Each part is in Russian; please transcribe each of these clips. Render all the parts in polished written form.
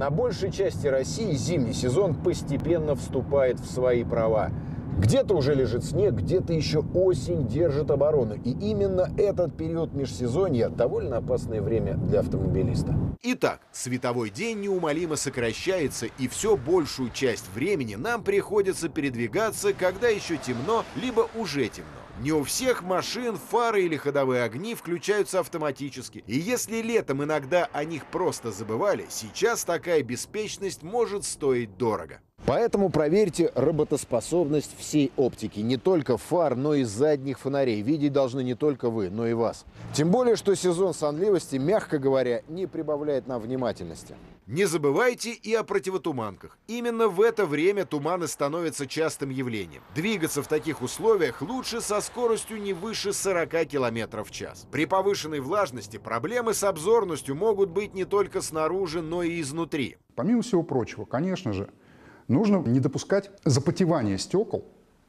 На большей части России зимний сезон постепенно вступает в свои права. Где-то уже лежит снег, где-то еще осень держит оборону. И именно этот период межсезонья – довольно опасное время для автомобилиста. Итак, световой день неумолимо сокращается, и все большую часть времени нам приходится передвигаться, когда еще темно, либо уже темно. Не у всех машин фары или ходовые огни включаются автоматически. И если летом иногда о них просто забывали, сейчас такая беспечность может стоить дорого. Поэтому проверьте работоспособность всей оптики. Не только фар, но и задних фонарей. Видеть должны не только вы, но и вас. Тем более, что сезон сонливости, мягко говоря, не прибавляет нам внимательности. Не забывайте и о противотуманках. Именно в это время туманы становятся частым явлением. Двигаться в таких условиях лучше со скоростью не выше 40 км в час. При повышенной влажности проблемы с обзорностью могут быть не только снаружи, но и изнутри. Помимо всего прочего, конечно же, нужно не допускать запотевания стекол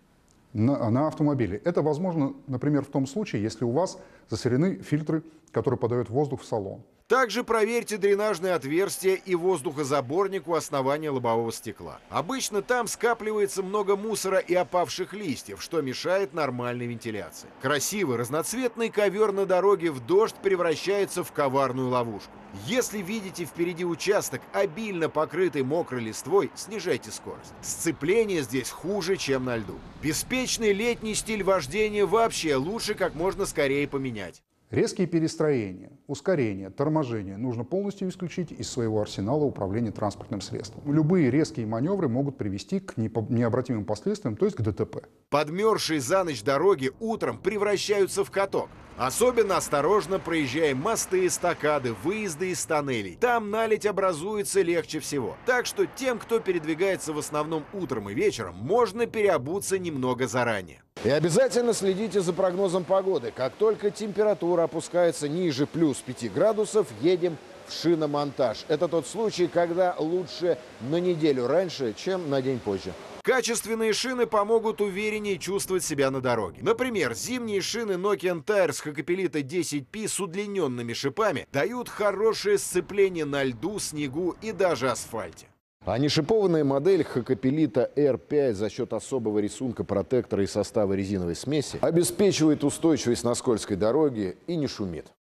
на автомобиле. Это возможно, например, в том случае, если у вас засорены фильтры, которые подают воздух в салон. Также проверьте дренажные отверстия и воздухозаборник у основания лобового стекла. Обычно там скапливается много мусора и опавших листьев, что мешает нормальной вентиляции. Красивый разноцветный ковер на дороге в дождь превращается в коварную ловушку. Если видите впереди участок, обильно покрытый мокрой листвой, снижайте скорость. Сцепление здесь хуже, чем на льду. Беспечный летний стиль вождения вообще лучше как можно скорее поменять. Резкие перестроения, ускорения, торможения нужно полностью исключить из своего арсенала управления транспортным средством. Любые резкие маневры могут привести к необратимым последствиям, то есть к ДТП. Подмерзшие за ночь дороги утром превращаются в каток. Особенно осторожно проезжаем мосты, эстакады, выезды из тоннелей. Там наледь образуется легче всего. Так что тем, кто передвигается в основном утром и вечером, можно переобуться немного заранее. И обязательно следите за прогнозом погоды. Как только температура опускается ниже плюс 5 градусов, едем в шиномонтаж. Это тот случай, когда лучше на неделю раньше, чем на день позже. Качественные шины помогут увереннее чувствовать себя на дороге. Например, зимние шины Nokian Tires Hakkapeliitta 10P с удлиненными шипами дают хорошее сцепление на льду, снегу и даже асфальте. А нешипованная модель Hakkapeliitta R5 за счет особого рисунка протектора и состава резиновой смеси обеспечивает устойчивость на скользкой дороге и не шумит.